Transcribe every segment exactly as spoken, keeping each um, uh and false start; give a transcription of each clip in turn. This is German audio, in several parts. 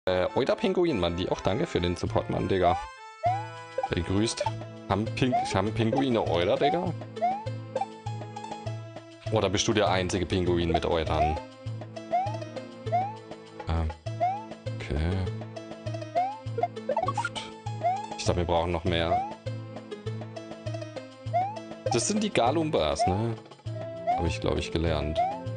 Äh, Oida Pinguin, Mann, die auch danke für den Support, Mann, Digga. Ey, grüßt. Haben, Ping haben Pinguine Euler, Digga? Oder bist du der einzige Pinguin mit Eudern? Ähm, okay. Luft. Ich glaube, wir brauchen noch mehr. Das sind die Galumbas, ne? Habe ich, glaube ich, gelernt.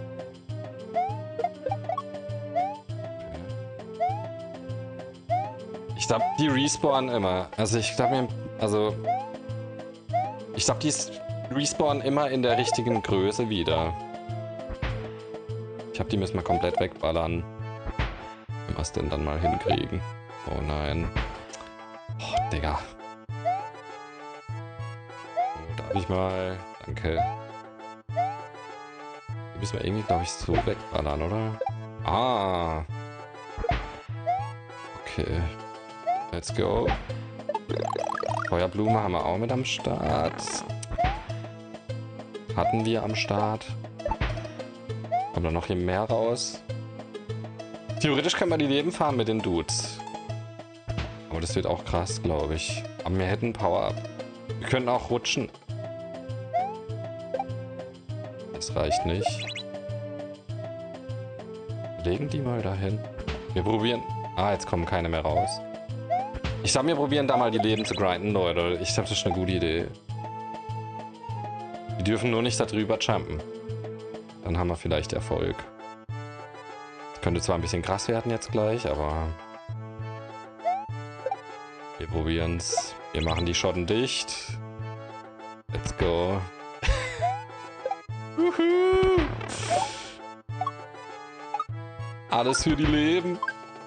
Ich glaube, die respawnen immer. Also ich glaube, also ich glaube, die respawnen immer in der richtigen Größe wieder. Ich glaube, die müssen wir komplett wegballern. Wenn wir es denn dann mal hinkriegen. Oh nein. Oh, Digga. So, darf ich mal... Danke. Die müssen wir irgendwie, glaube ich, so wegballern, oder? Ah. Okay. Let's go. Feuerblume haben wir auch mit am Start. Hatten wir am Start. Kommt da noch hier mehr raus? Theoretisch können wir die Leben fahren mit den Dudes. Aber das wird auch krass, glaube ich. Aber wir hätten Power-Up. Wir können auch rutschen. Das reicht nicht. Legen die mal dahin. Wir probieren... Ah, jetzt kommen keine mehr raus. Ich sag, wir probieren da mal die Leben zu grinden, Leute. Ich glaube, das ist eine gute Idee. Wir dürfen nur nicht darüber jumpen. Dann haben wir vielleicht Erfolg. Das könnte zwar ein bisschen krass werden jetzt gleich, aber... Wir probieren's. Wir machen die Schotten dicht. Let's go. Alles für die Leben.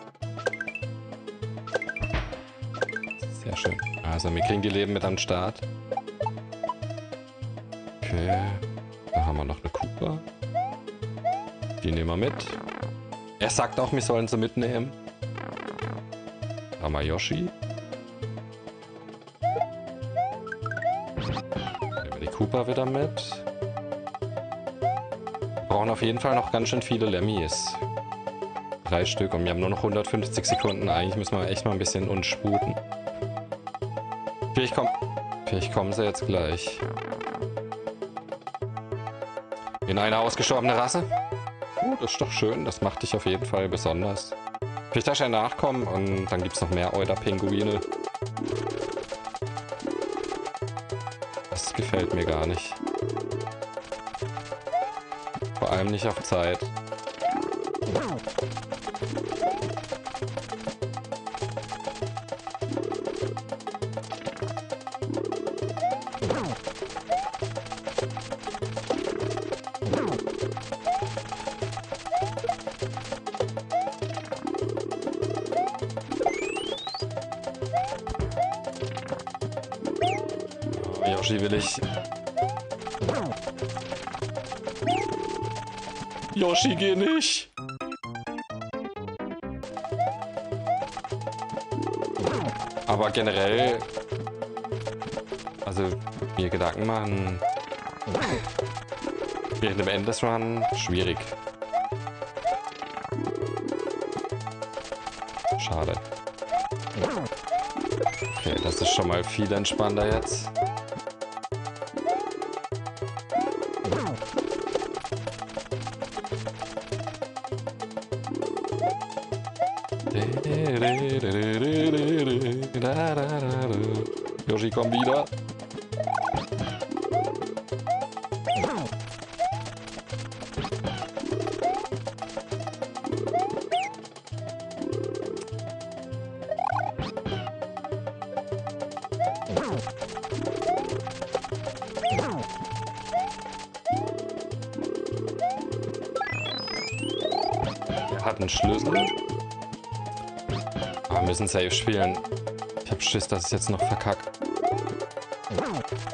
Sehr schön. Also, wir kriegen die Leben mit an den Start. Okay. Da haben wir noch eine Koopa. Die nehmen wir mit. Er sagt auch, wir sollen sie mitnehmen. Da haben wir Yoshi. Nehmen wir die Koopa wieder mit. Wir brauchen auf jeden Fall noch ganz schön viele Lemmis. Drei Stück und wir haben nur noch hundertfünfzig Sekunden. Eigentlich müssen wir echt mal ein bisschen uns sputen. Vielleicht, komm, vielleicht kommen sie jetzt gleich. In eine ausgestorbene Rasse? Oh, das ist doch schön. Das macht dich auf jeden Fall besonders. Vielleicht darfst du ja nachkommen und dann gibt es noch mehr Euler-Pinguine. Das gefällt mir gar nicht. Vor allem nicht auf Zeit. Yoshi will ich. Yoshi, geh nicht. Aber generell, also mir Gedanken machen, während dem Endless Run schwierig. Schade. Okay, das ist schon mal viel entspannter jetzt. Yoshi, komm wieder. Er hat einen Schlüssel. Wir müssen safe spielen. Ich hab Schiss, dass ich jetzt noch verkacke. Der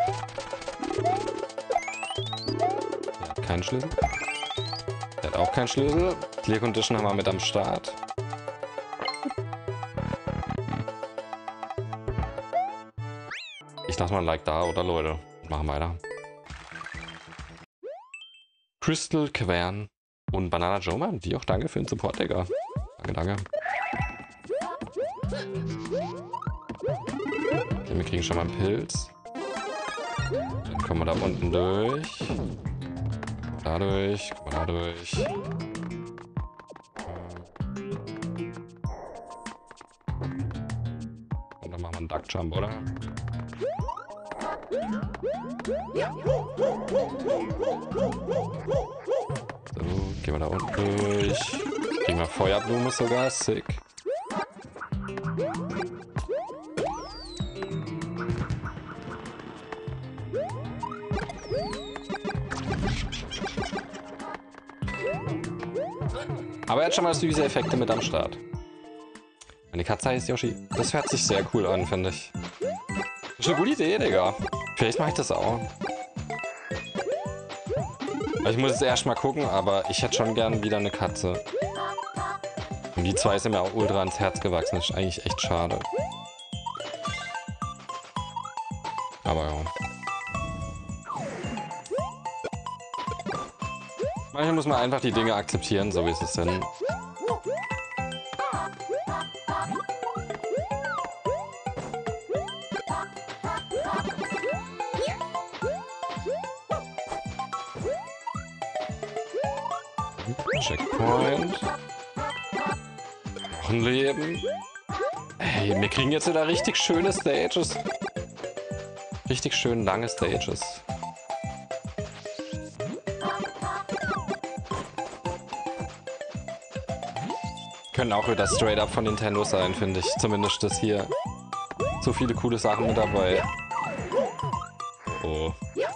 hat keinen Schlüssel. Der hat auch keinen Schlüssel. Clear Condition haben wir mit am Start. Ich lasse mal ein Like da, oder Leute? Machen weiter. Crystal Quern und Banana Joe, Mann. Die auch danke für den Support, Digga. Danke, danke. Okay, wir kriegen schon mal einen Pilz. Dann kommen wir da unten durch. Da durch, kommen wir da durch. Und dann machen wir einen Duckjump, oder? So, gehen wir da unten durch. Kriegen wir Feuerblume sogar, sick. Aber jetzt schon mal süße Effekte mit am Start. Meine Katze heißt Yoshi. Das hört sich sehr cool an, finde ich. Das ist eine gute Idee, Digga. Vielleicht mache ich das auch. Ich muss jetzt erst mal gucken, aber ich hätte schon gern wieder eine Katze. Und die zwei sind mir auch ultra ans Herz gewachsen. Das ist eigentlich echt schade. Aber ja. Manchmal muss man einfach die Dinge akzeptieren, so wie es sind. Checkpoint. Noch ein Leben. Ey, wir kriegen jetzt wieder richtig schöne Stages. Richtig schön lange Stages. Können auch wieder straight up von Nintendo sein, finde ich. Zumindest das hier. So viele coole Sachen mit dabei. Oh.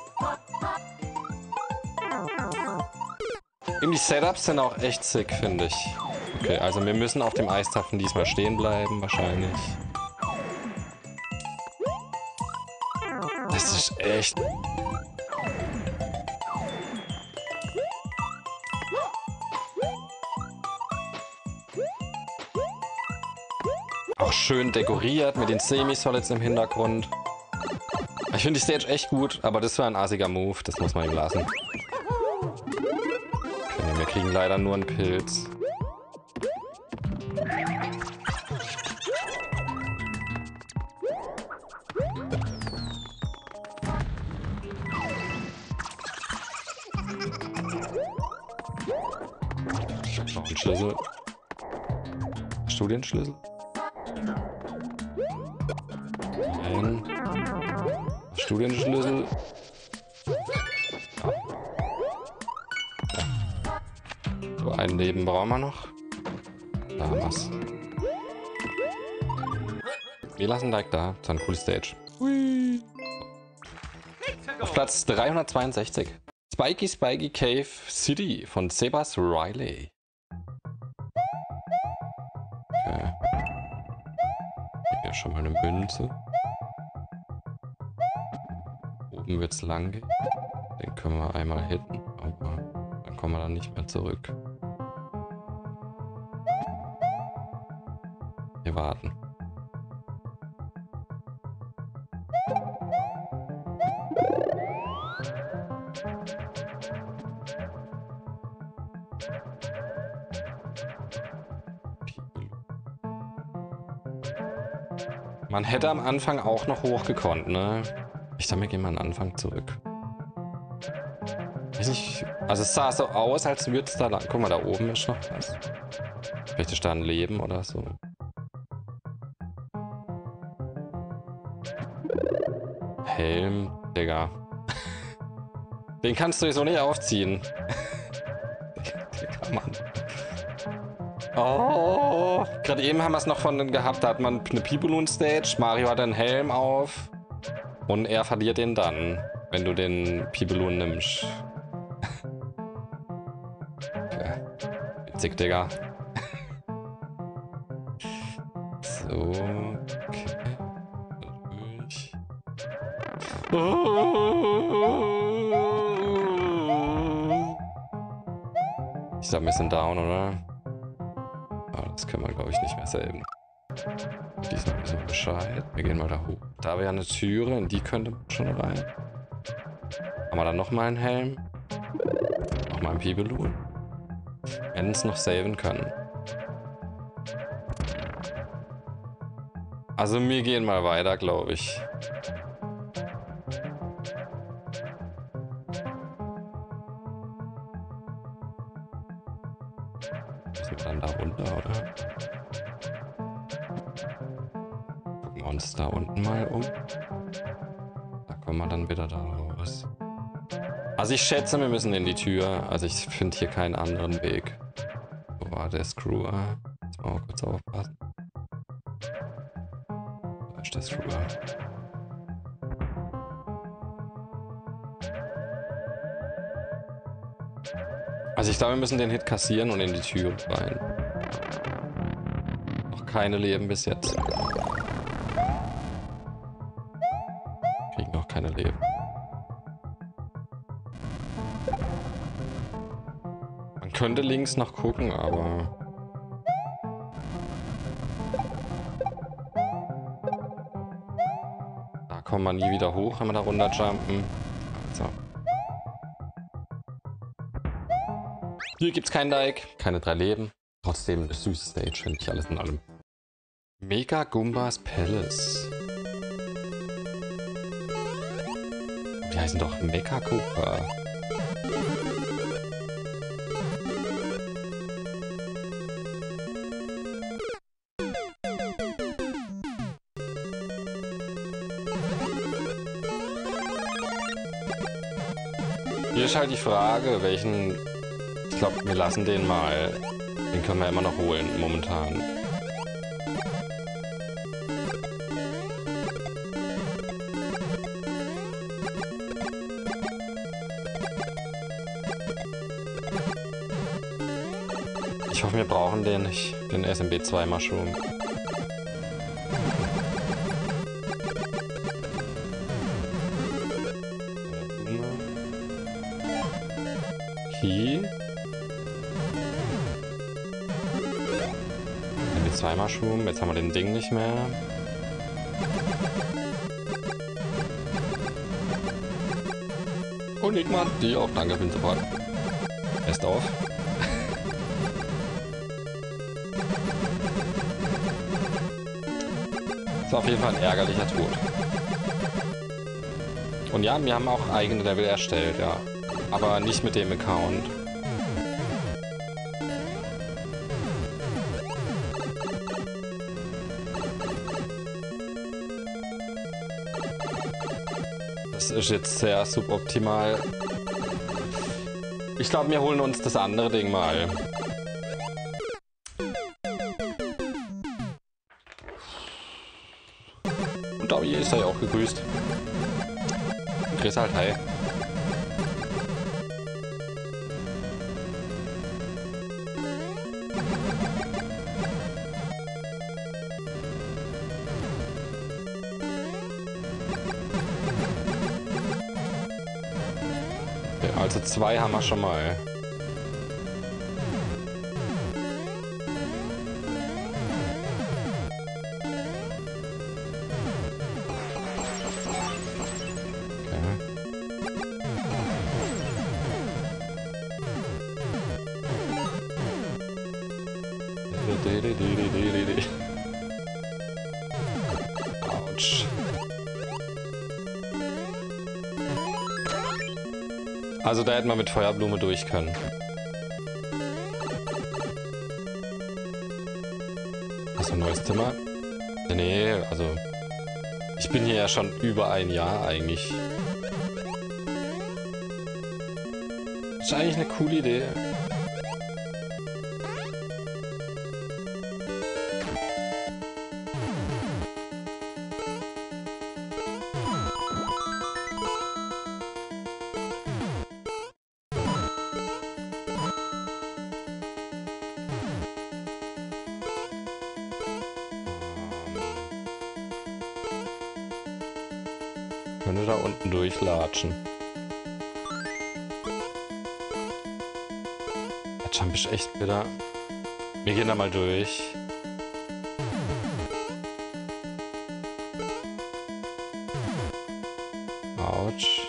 Die Setups sind auch echt sick, finde ich. Okay, also wir müssen auf dem Eiszapfen diesmal stehen bleiben, wahrscheinlich. Das ist echt... Auch schön dekoriert mit den Semi-Solids im Hintergrund. Ich finde die Stage echt gut, aber das war ein assiger Move, das muss man ihm lassen. Okay, wir kriegen leider nur einen Pilz. Noch ein Schlüssel. Studienschlüssel? Nein. Studienschlüssel. Ja. So, ein Leben brauchen wir noch. Da haben wir's. Wir lassen Like da. Das ist eine coole Stage. Hui. Auf Platz dreihundertzweiundsechzig. Spiky Spiky Cave City von Sebas Riley. Okay. Hier schon mal eine Münze. Oben wird's lang gehen. Den können wir einmal hitten, aber dann kommen wir dann nicht mehr zurück. Wir warten. Man hätte am Anfang auch noch hochgekonnt, ne? Ich dachte, wir gehen mal am Anfang zurück. Weiß nicht, also es sah so aus, als würde es da lang. Guck mal, da oben ist noch was. Vielleicht ist da ein Leben oder so. Helm, Digga. Den kannst du sowieso nicht aufziehen. Den kann man. Oh, gerade eben haben wir es noch von gehabt, da hat man eine Pi-Balloon-Stage, Mario hat einen Helm auf und er verliert den dann, wenn du den Pi-Balloon nimmst. Okay. Witzig, Digga. So, okay. Durch. Ich glaube, wir sind down, oder? Das können wir, glaube ich, nicht mehr saven. Diesmal wissen wir Bescheid. Wir gehen mal da hoch. Da wäre eine Türe, in die könnte man schon rein. Haben wir dann nochmal einen Helm? Nochmal ein Pi-Balloon. Wenn es noch saven können. Also wir gehen mal weiter, glaube ich. Müssen wir dann da runter, oder? Gucken wir uns da unten mal um. Da kommen wir dann wieder da raus. Also ich schätze, wir müssen in die Tür. Also ich finde hier keinen anderen Weg. Wo war der Screwer? Jetzt mal kurz aufpassen. Da ist der Screwer. Also ich glaube, wir müssen den Hit kassieren und in die Tür rein. Noch keine Leben bis jetzt. Kriegen noch keine Leben. Man könnte links noch gucken, aber... Da kommt man nie wieder hoch, wenn wir da runterjumpen. Also. Hier gibt's keinen Like, keine drei Leben. Trotzdem eine süße Stage, finde ich alles in allem. Mega Goombas Palace. Die heißen doch Mecha Koopa. Hier ist halt die Frage, welchen... Ich glaube, wir lassen den mal. Den können wir immer noch holen, momentan. Ich hoffe, wir brauchen den nicht, den S M B zwei Mushroom. Key. Zwei Mushroom, jetzt haben wir den Ding nicht mehr. Und Nigma, die auch, danke für den Support. Erst auf. Das war auf jeden Fall ein ärgerlicher Tod. Und ja, wir haben auch eigene Level erstellt, ja. Aber nicht mit dem Account. Das ist jetzt sehr suboptimal. Ich glaube, wir holen uns das andere Ding mal. Und Dobby ist ja auch gegrüßt. Chris halt, hi. Also zwei haben wir schon mal. Okay. Autsch. Also da hätten wir mit Feuerblume durch können. Hast du ein neues Zimmer? Nee, also ich bin hier ja schon über ein Jahr eigentlich. Ist eigentlich eine coole Idee. Könnte da unten durchlatschen. Der Jump ist echt bitter. Wir gehen da mal durch. Autsch.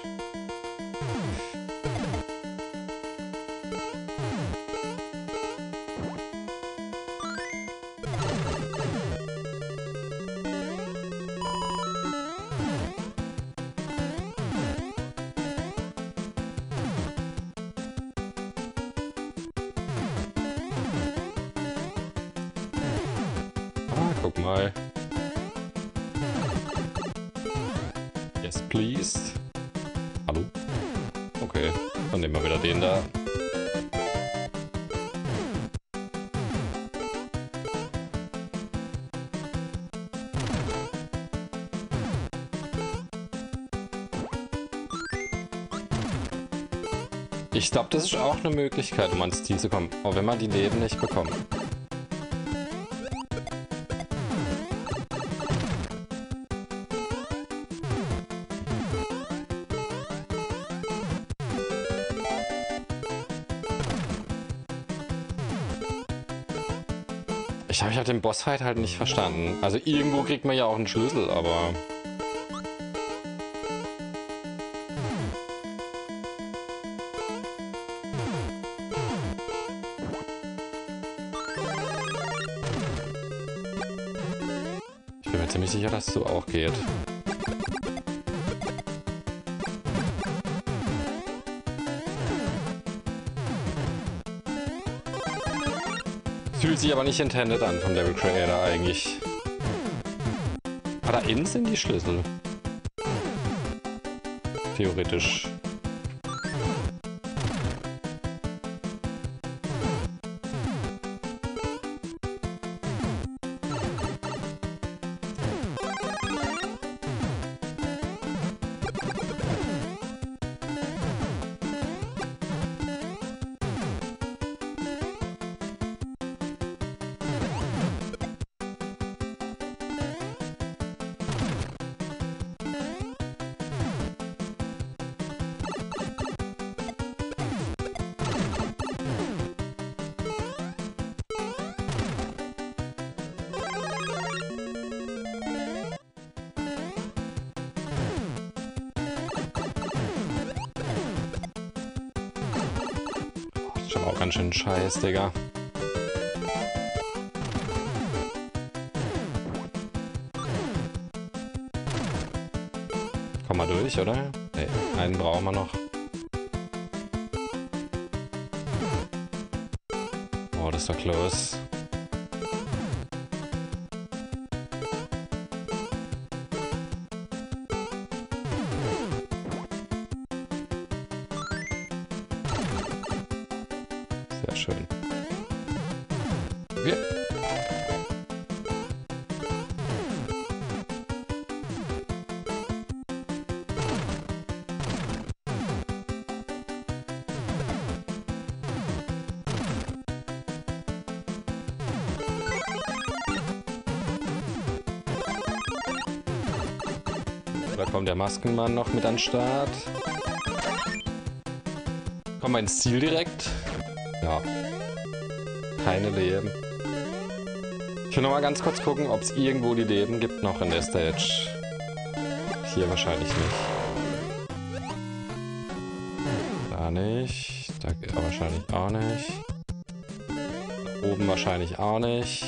guck mal. Yes, please. Hallo? Okay, dann nehmen wir wieder den da. Ich glaube, das ist auch eine Möglichkeit, um ans Ziel zu kommen. Auch wenn man die Leben nicht bekommt. Ich habe ich hab den Bossfight halt nicht verstanden. Also irgendwo kriegt man ja auch einen Schlüssel, aber... Ich bin mir ziemlich sicher, dass es so auch geht. Fühlt sich aber nicht intended an vom Level Creator eigentlich. Aber da innen sind die Schlüssel. Theoretisch. Schon auch ganz schön scheiß, Digga. Komm mal durch, oder? Nee, einen brauchen wir noch. Oh, das ist doch close. Sehr schön. Wir. Da kommt der Maskenmann noch mit an den Start. Kommen wir ins Ziel direkt? Ja. Keine Leben. Ich will noch mal ganz kurz gucken, ob es irgendwo die Leben gibt noch in der Stage. Hier wahrscheinlich nicht. Da nicht. Da wahrscheinlich auch nicht. Da oben wahrscheinlich auch nicht.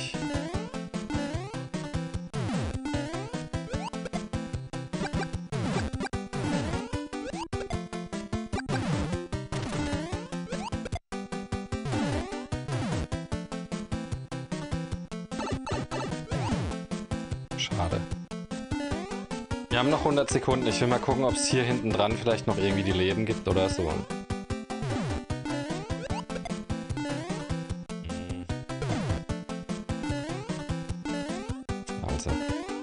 Schade. Wir haben noch hundert Sekunden. Ich will mal gucken, ob es hier hinten dran vielleicht noch irgendwie die Leben gibt oder so. Also.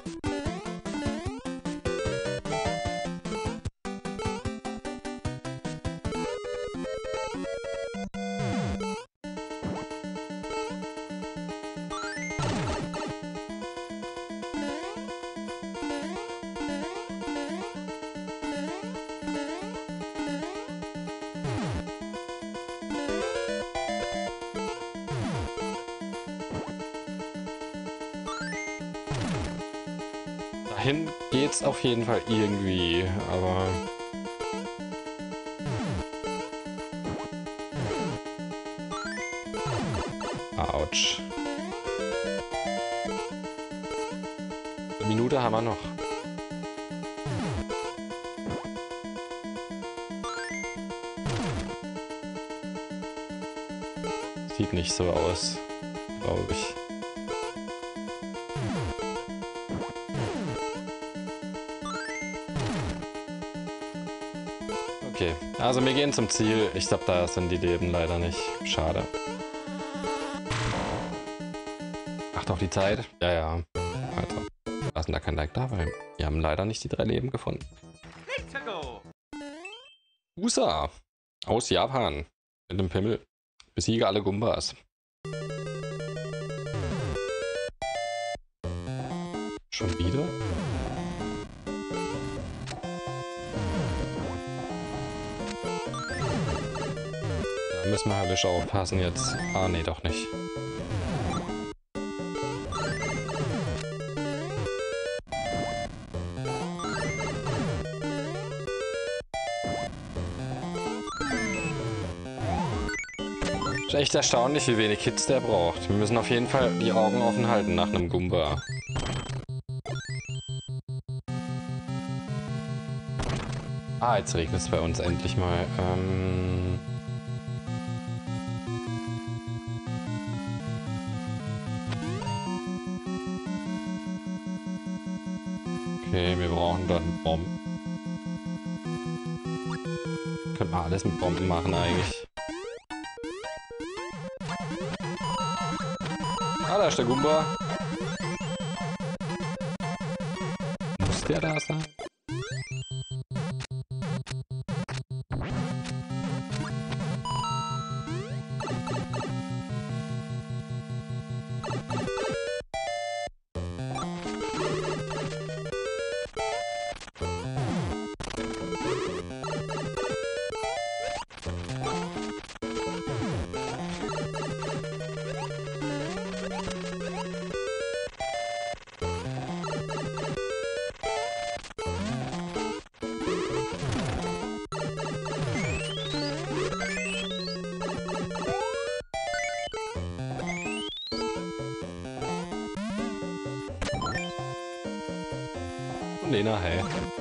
Dahin geht's auf jeden Fall irgendwie, aber... Autsch. Eine Minute haben wir noch. Sieht nicht so aus, glaube ich. Okay, also wir gehen zum Ziel. Ich glaube, da sind die Leben leider nicht. Schade. Acht auf die Zeit. Ja, ja. Also, lassen da kein Like da, weil wir haben leider nicht die drei Leben gefunden. U S A. Aus Japan. Mit dem Pimmel. Besiege alle Gumbas. Schon wieder? Da müssen wir höllisch aufpassen jetzt. Ah, nee, doch nicht. Ist echt erstaunlich, wie wenig Hits der braucht. Wir müssen auf jeden Fall die Augen offen halten nach einem Goomba. Ah, jetzt regnet es bei uns endlich mal. Ähm okay, wir brauchen dort einen Bomben. Können wir alles mit Bomben machen eigentlich. Ah, da ist der Goomba. Muss der da sein? Lena, hey.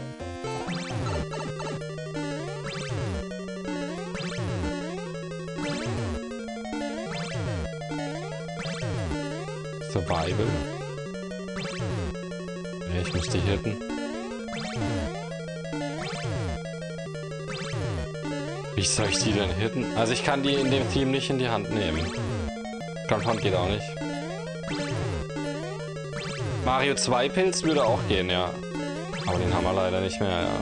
Survival. Ja, ich muss die hitten. Wie soll ich die denn hitten? Also ich kann die in dem Team nicht in die Hand nehmen. Kampfhand geht auch nicht. Mario zwei Pilz würde auch gehen, ja. Aber den haben wir leider nicht mehr, ja.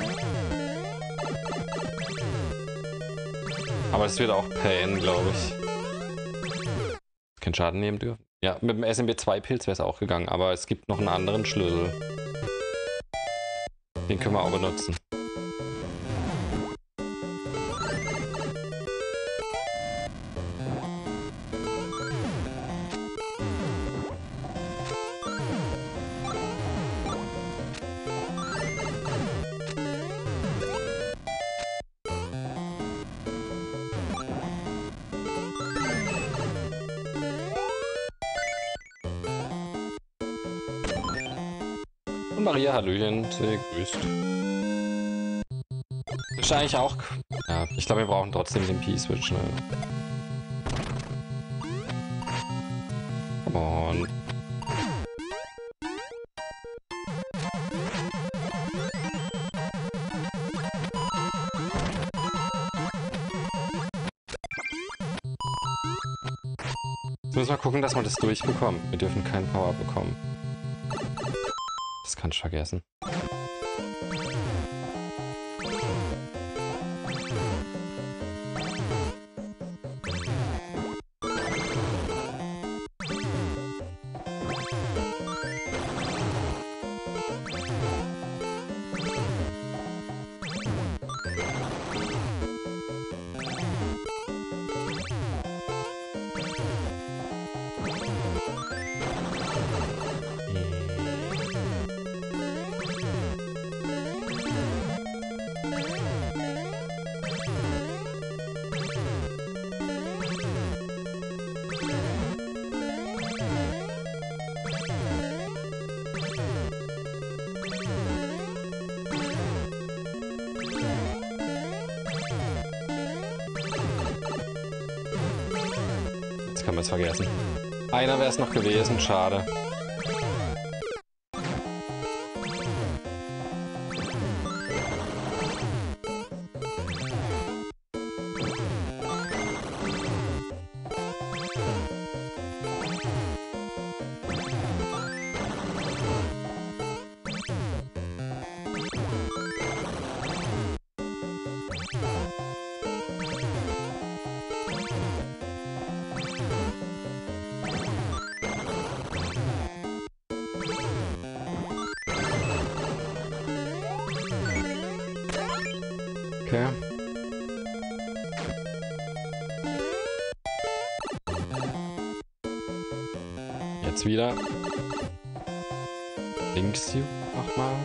Aber es wird auch Pain, glaube ich. Keinen Schaden nehmen dürfen. Ja, mit dem S M B zwei Pilz wäre es auch gegangen, aber es gibt noch einen anderen Schlüssel. Den können wir auch benutzen. Und Maria, hallöchen, sehr grüßt. Wahrscheinlich auch. Ja, ich glaube, wir brauchen trotzdem den P-Switch, ne? Come on. Jetzt müssen wir gucken, dass wir das durchbekommen. Wir dürfen keinen Power bekommen. Das kann ich vergessen. Kann man es vergessen. Einer wäre es noch gewesen, schade. Okay. Jetzt wieder. Links nochmal.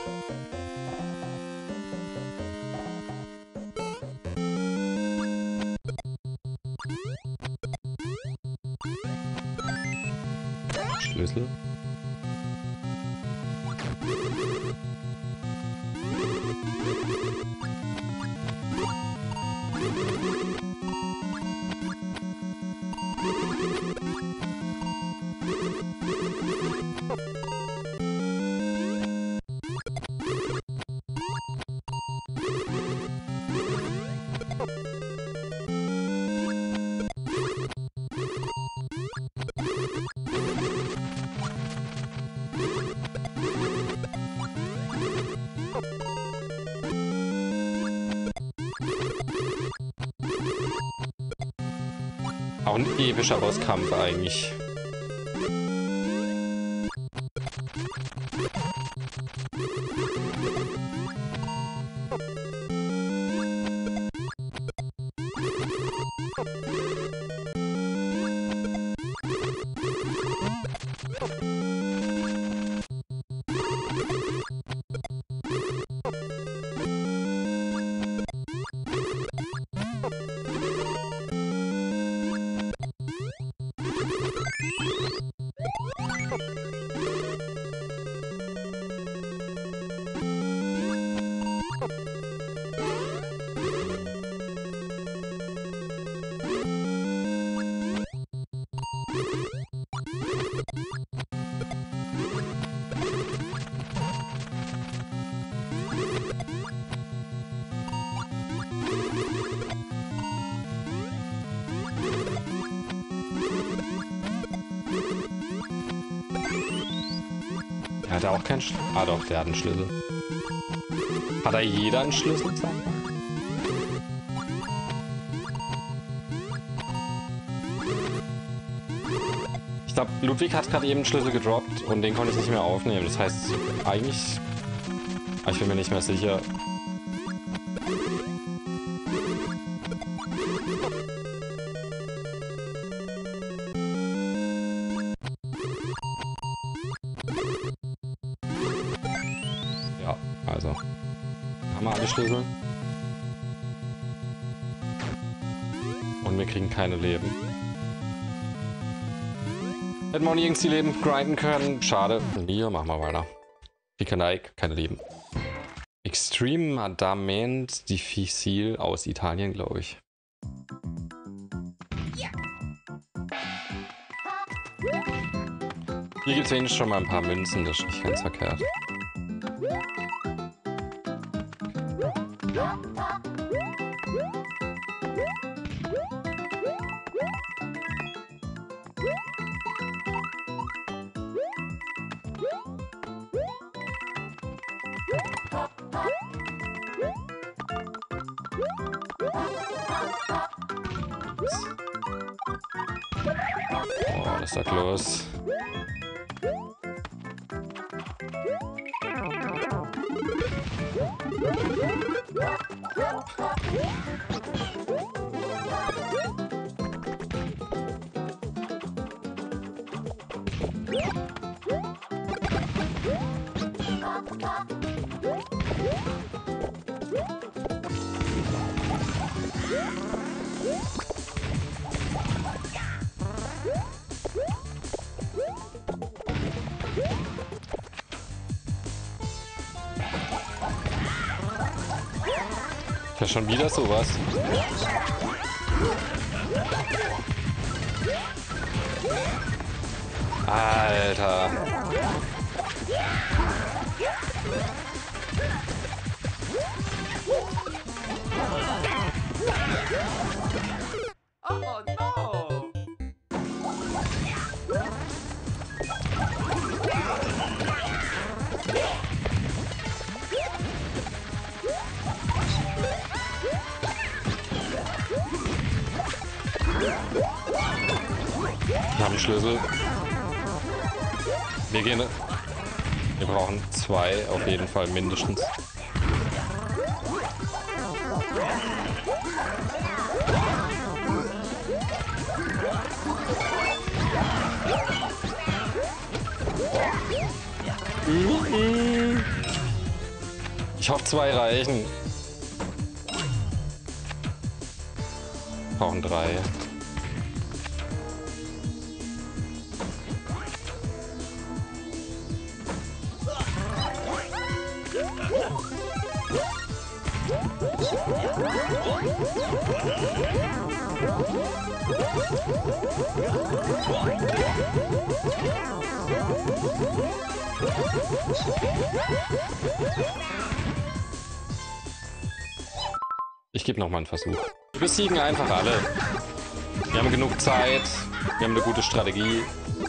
Schlüssel. Auch ein epischer Bosskampf eigentlich. Er hat auch keinen Schlüssel. Ah doch, der hat einen Schlüssel. Hat da jeder einen Schlüssel? Ich glaube, Ludwig hat gerade eben einen Schlüssel gedroppt und den konnte ich nicht mehr aufnehmen. Das heißt, eigentlich... Ich bin mir nicht mehr sicher. Ja, also. Haben wir alle Schlüssel. Und wir kriegen keine Leben. Hätten wir auch nirgends die Leben grinden können. Schade. Hier, machen wir weiter. Picanaik, keine Leben. Extremamente difficile aus Italien, glaube ich. Hier gibt es wenigstens schon mal ein paar Münzen, das ist nicht ganz verkehrt. Oh, was ist da los? Ja, schon wieder sowas. Alter. Oh no! Wir haben einen Schlüssel. Wir gehen. Wir brauchen zwei auf jeden Fall mindestens. Ich hoffe, zwei reichen. Brauchen drei. Ich gebe noch mal einen Versuch. Wir besiegen einfach alle. Wir haben genug Zeit. Wir haben eine gute Strategie.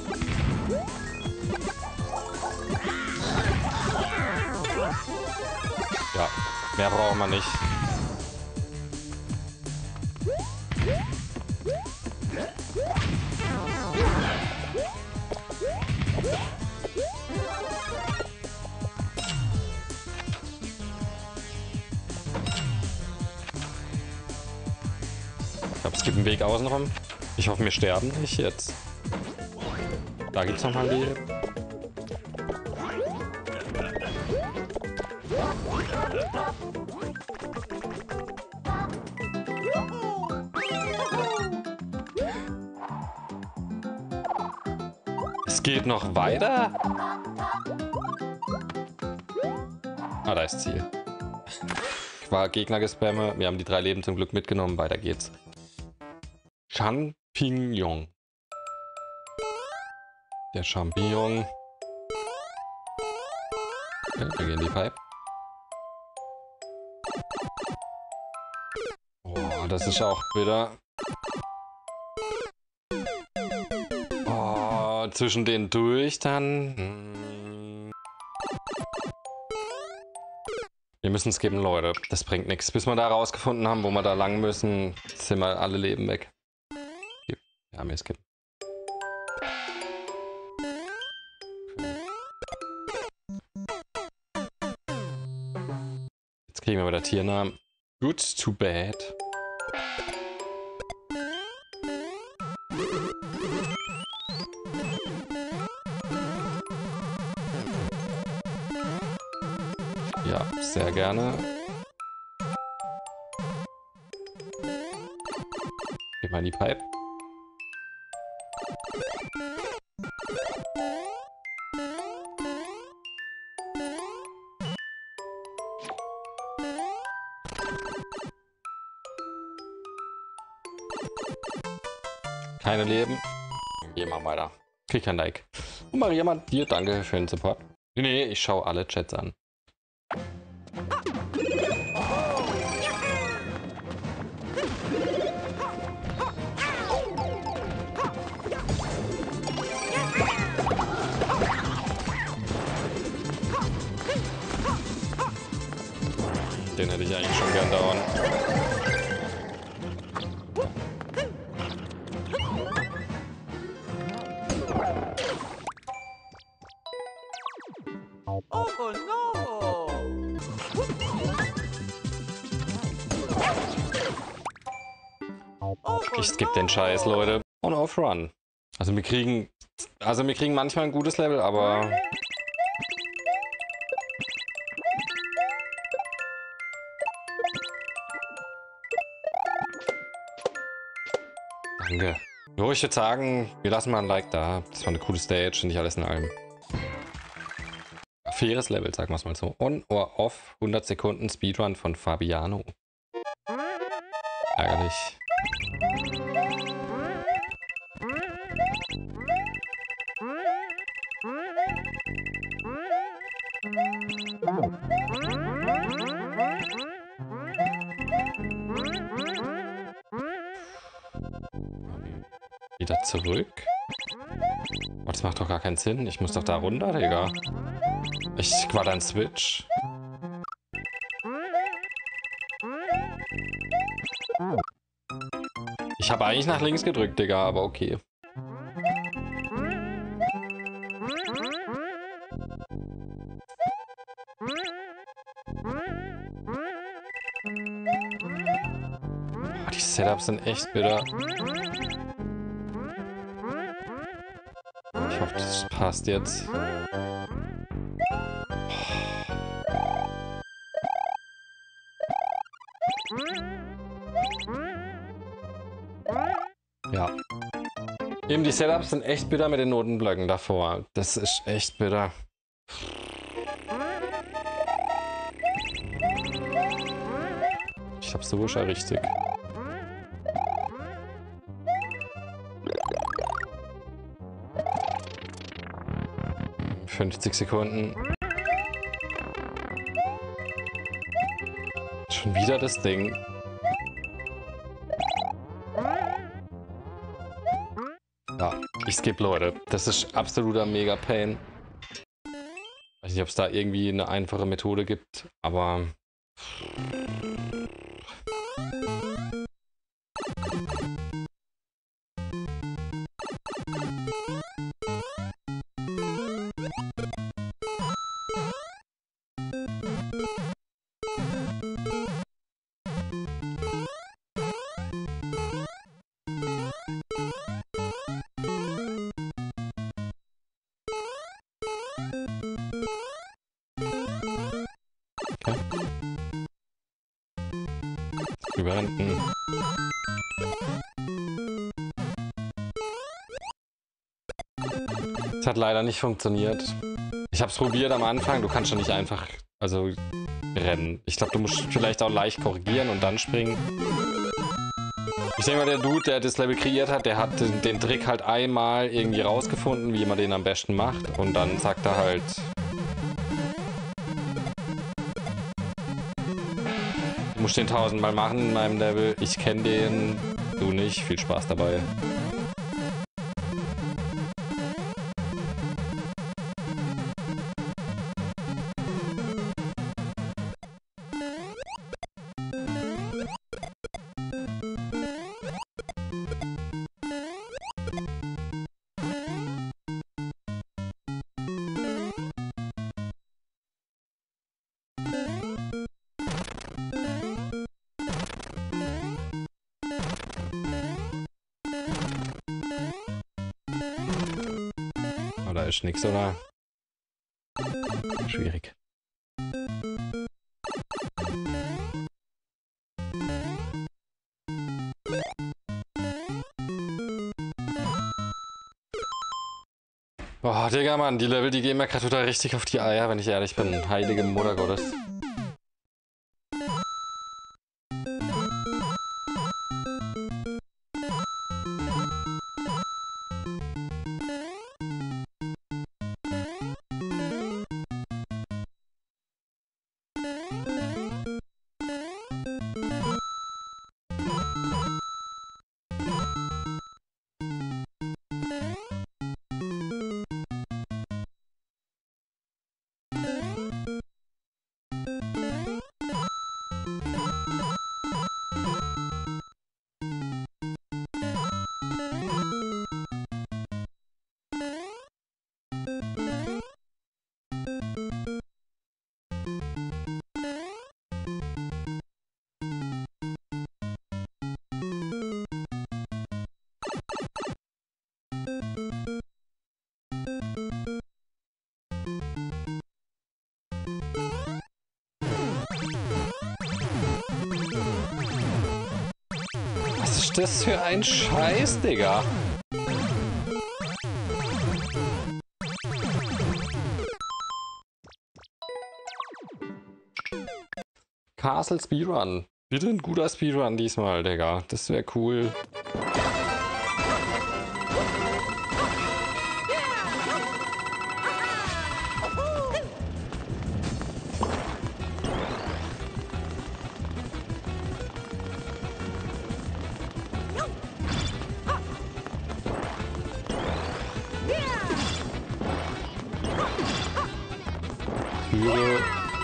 Ja, mehr brauchen wir nicht. Ich glaube, es gibt einen Weg außenrum. Ich hoffe, wir sterben nicht jetzt. Da gibt es nochmal die. Es geht noch weiter? Ah, da ist Ziel. War Gegner gespamme. Wir haben die drei Leben zum Glück mitgenommen. Weiter geht's. Champignon. Der Champignon. Okay, wir gehen in die Pipe. Oh, das ist auch wieder. Oh, zwischen denen durch dann. Hm. Wir müssen skippen, Leute. Das bringt nichts. Bis wir da rausgefunden haben, wo wir da lang müssen, sind wir alle Leben weg. Ja, wir skippen. Jetzt kriegen wir wieder Tiernamen. Good to bad. Ja, sehr gerne. Geh mal in die Pipe. Keine Leben. Gehen wir weiter. Krieg kein Like. Und Maria, Mann, dir danke für den Support. Nee, nee, ich schaue alle Chats an. Den hätte ich eigentlich schon gern dauern. Oh no! Ich skippe den Scheiß, Leute. Und auf Run. Also wir kriegen. Also wir kriegen manchmal ein gutes Level, aber. Danke. Jo, ich würde sagen, wir lassen mal ein Like da. Das war eine coole Stage, nicht alles in allem. Faires Level, sagen wir es mal so. On or off, hundert Sekunden Speedrun von Fabiano. Ärgerlich. Wieder zurück. Oh, das macht doch gar keinen Sinn. Ich muss doch da runter, Digga. Ich war dann Switch. Ich habe eigentlich nach links gedrückt, Digga, aber okay. Setups sind echt bitter. Ich hoffe, das passt jetzt. Ja. Eben die Setups sind echt bitter mit den Notenblöcken davor. Das ist echt bitter. Ich hab's so schon richtig. fünfzig Sekunden. Schon wieder das Ding. Ja, ich skippe, Leute. Das ist absoluter Mega-Pain. Ich weiß nicht, ob es da irgendwie eine einfache Methode gibt, aber... Überrenten. Es hat leider nicht funktioniert. Ich habe es probiert am Anfang. Du kannst schon nicht einfach, also rennen. Ich glaube, du musst vielleicht auch leicht korrigieren und dann springen. Ich denke mal, der Dude, der das Level kreiert hat, der hat den, den Trick halt einmal irgendwie rausgefunden, wie man den am besten macht. Und dann sagt er halt... Ich muss den tausendmal machen in meinem Level. Ich kenne den, du nicht. Viel Spaß dabei. Da ist nichts, oder? Schwierig. Boah, Digga, Mann, die Level, die gehen mir gerade total richtig auf die Eier, wenn ich ehrlich bin. Heilige Mutter Gottes. Was ist das für ein Scheiß, Digga? Castle Speedrun. Bitte ein guter Speedrun diesmal, Digga. Das wäre cool. Türe.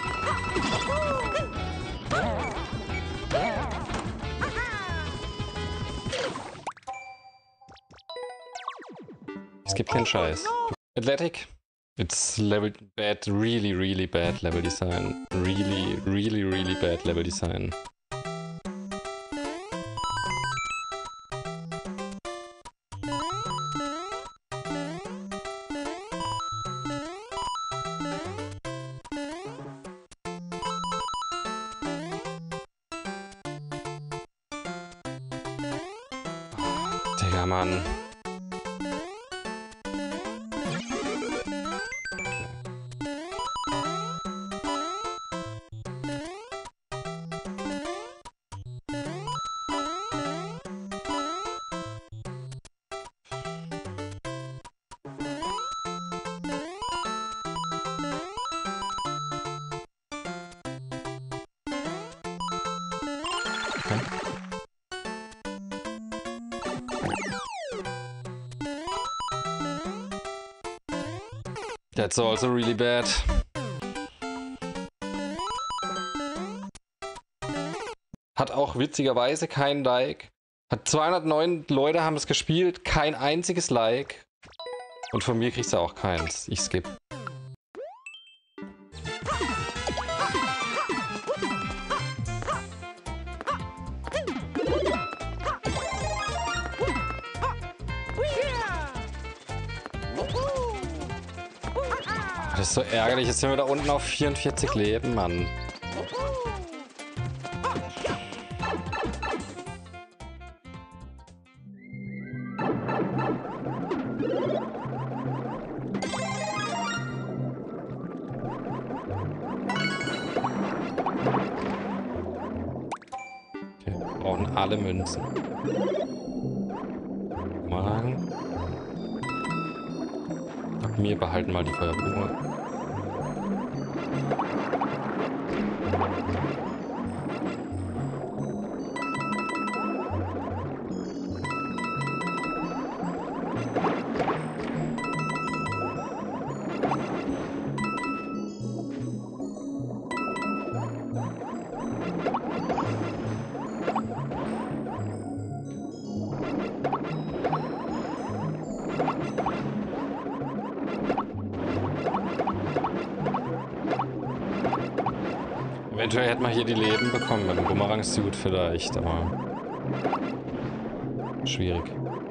Es gibt keinen Scheiß. Athletic. It's level bad, really, really bad level design. Really, really, really bad level design. Digga, Mann. That's also really bad. Hat auch witzigerweise kein Like. Hat zweihundertneun Leute haben es gespielt, kein einziges Like. Und von mir kriegst du auch keins. Ich skip. Das ist so ärgerlich. Jetzt sind wir da unten auf vierundvierzig Leben, Mann. Okay, wir brauchen alle Münzen. Mal. Wir behalten mal die Feuerblume. Eventuell hätten wir hier die Leben bekommen mit dem Bumerang-Suit vielleicht, aber schwierig.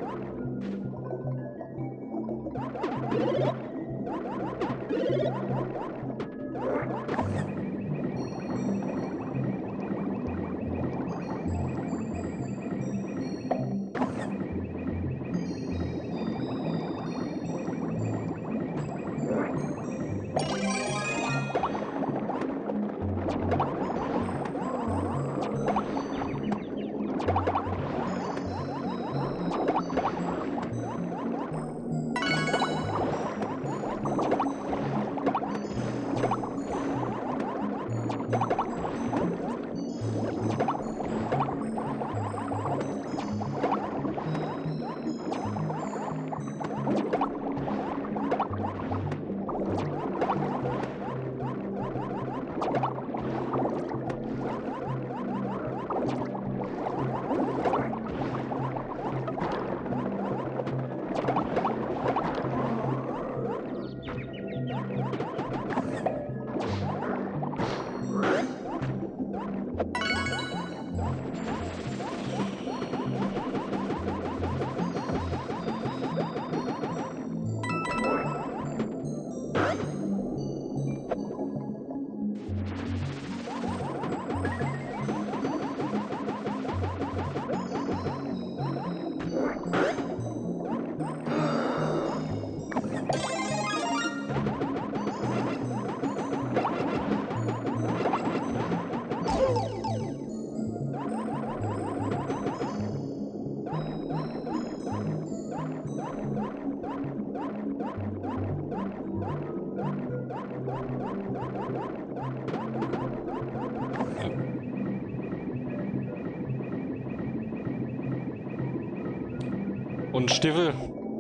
Und Stiefel,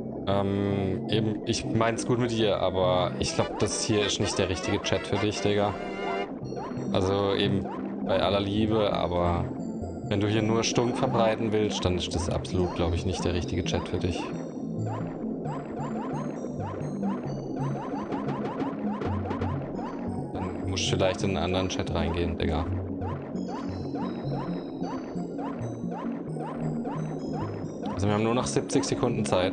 ähm, eben, ich mein's gut mit dir, aber ich glaube, das hier ist nicht der richtige Chat für dich, Digga. Also eben bei aller Liebe, aber wenn du hier nur stumpf verbreiten willst, dann ist das absolut, glaube ich, nicht der richtige Chat für dich. Dann musst du vielleicht in einen anderen Chat reingehen, Digga. Also wir haben nur noch siebzig Sekunden Zeit.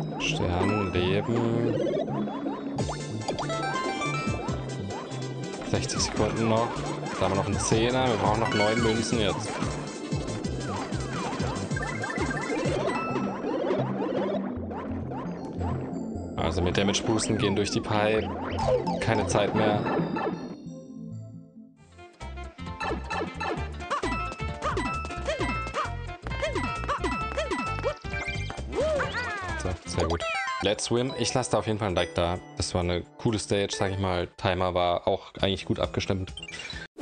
Stern, Leben. sechzig Sekunden noch. Da haben wir noch einen Zehner. Wir brauchen noch neun Münzen jetzt. Also mit Damage boosten gehen durch die Pipe. Keine Zeit mehr. So, sehr gut. Let's win. Ich lasse da auf jeden Fall ein Like da. Das war eine coole Stage, sag ich mal. Timer war auch eigentlich gut abgestimmt.